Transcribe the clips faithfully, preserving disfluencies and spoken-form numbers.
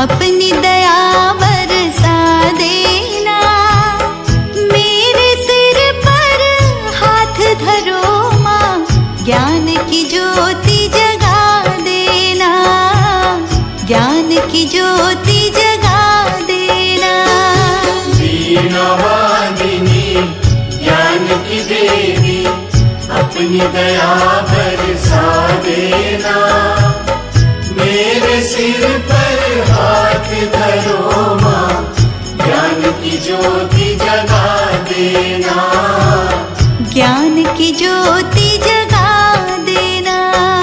अपनी दया बरसा देना। मेरे सिर पर हाथ धरो माँ, ज्ञान की ज्योति जगा देना, ज्ञान की ज्योति जगा देना। वीणा वादिनी ज्ञान की देवी, अपनी दया बरसा देना। मेरे सिर पर हाथ धरो माँ, ज्ञान की ज्योति जगा देना, ज्ञान की ज्योति जगा देना।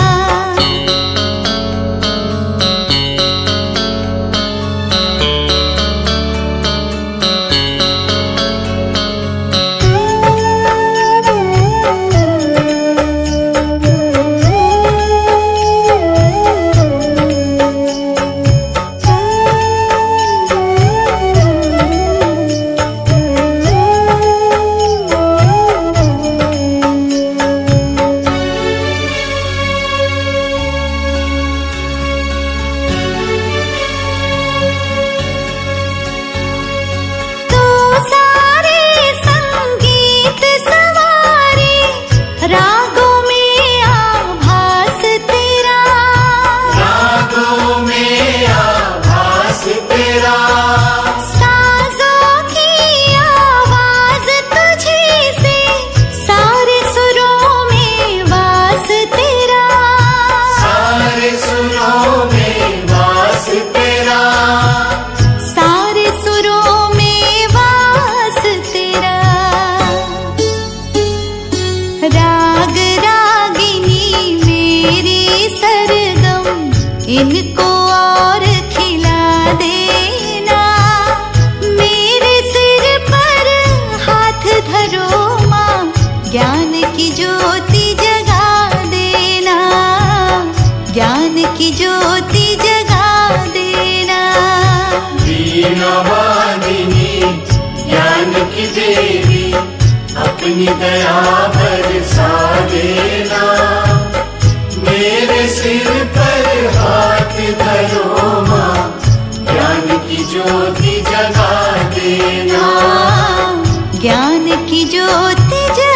इनको और खिला देना। मेरे सिर पर हाथ धरो माँ, ज्ञान की ज्योति जगा देना, ज्ञान की ज्योति जगा देना। वीणा वादिनी ज्ञान की देवी, अपनी दया बरसा देना। मेरे सिर पर हाथ धरो माँ, ज्ञान की ज्योति जगा देना, ज्ञान की ज्योति जगा